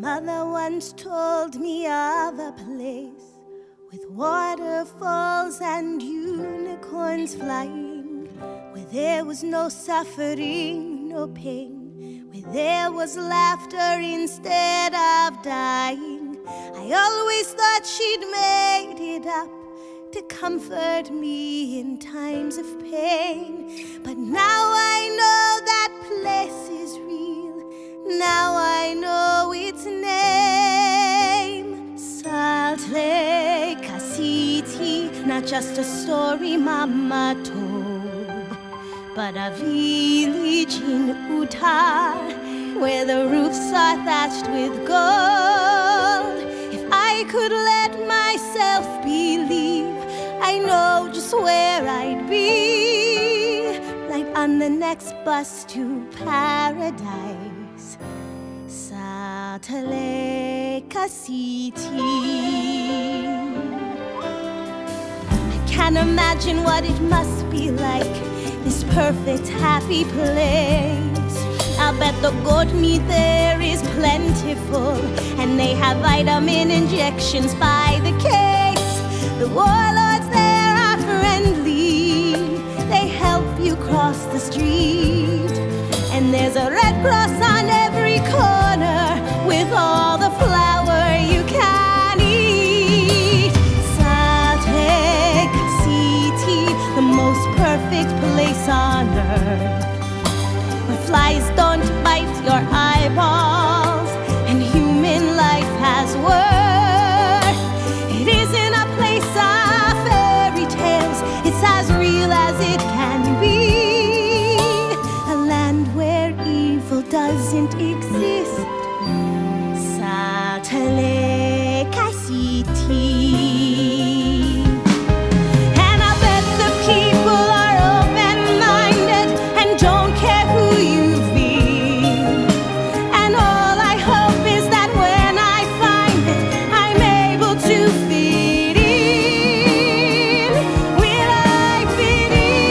mother once told me of a place with waterfalls and unicorns flying, where there was no suffering, no pain, where there was laughter instead of dying. I always thought she'd made it up to comfort me in times of pain, but now I know that place is real. Now I know its name. Sal Tlay Ka Siti, not just a story Mama told, but a village in Utah where the roofs are thatched with gold. If I could let myself believe, I know just where I'd be, like on the next bus to paradise. Sal Tlay Ka Siti. I can't imagine what it must be like, this perfect, happy place. I bet the goat meat there is plentiful, and they have vitamin injections by the case. The warlords there are friendly, they help you cross the street, and there's a Red Cross on every corner with all the flour you can eat. Sal Tlay Ka Siti, the most perfect place on earth, where flies don't bite your eyeballs and human life has worth. It isn't a place of fairy tales, it's as real as it can be, a land where evil doesn't exist. Sal Tlay Ka Siti. And I bet the people are open-minded and don't care who you've been. And all I hope is that when I find it, I'm able to fit in. Will I fit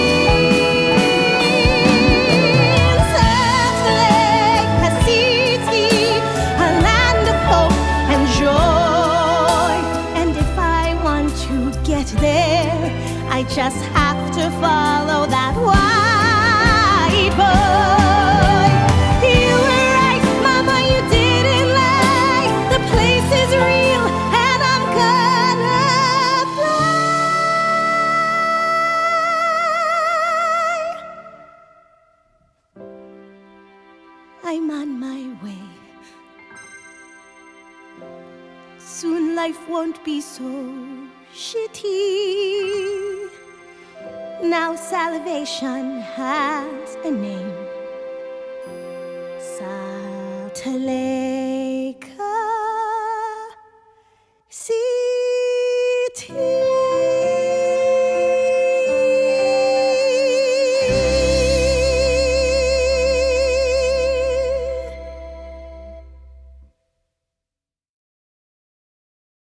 in? Sal Tlay Ka Siti, a land of hope and joy. And if I want to get there, I just have to follow that white boy. You were right, Mama, you didn't lie. The place is real, and I'm gonna fly. I'm on my way. Soon life won't be so shitty. Now salvation has a name. Sal Tlay Ka